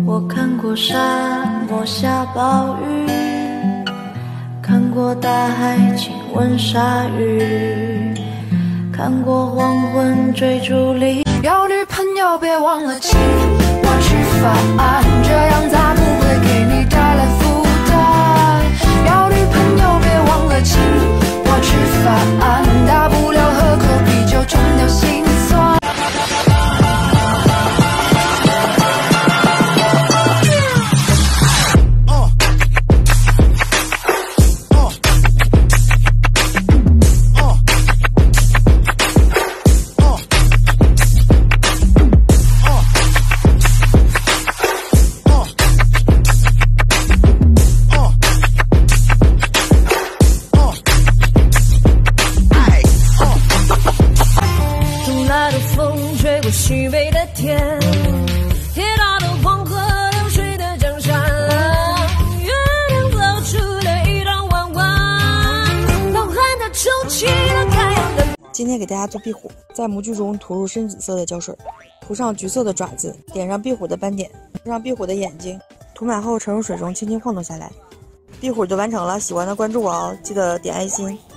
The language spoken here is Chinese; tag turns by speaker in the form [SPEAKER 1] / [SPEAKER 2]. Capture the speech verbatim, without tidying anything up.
[SPEAKER 1] 我看过沙漠下暴雨，看过大海亲吻鲨鱼，看过黄昏追逐里。
[SPEAKER 2] 有女朋友别忘了请我吃饭，这样才不会给你带来负担。有女朋友别忘了请我吃饭，大不了喝口啤酒冲掉心酸。
[SPEAKER 3] 虚伪的天，铁打的黄河，流水的江山，月亮走出了一道弯弯，浩瀚的抽起了太阳的。
[SPEAKER 4] 今天给大家做壁虎，在模具中涂入深紫色的胶水，涂上橘色的爪子，点上壁虎的斑点，涂上壁虎的眼睛，涂满后沉入水中，轻轻晃动下来，壁虎就完成了。喜欢的关注我哦，记得点爱心。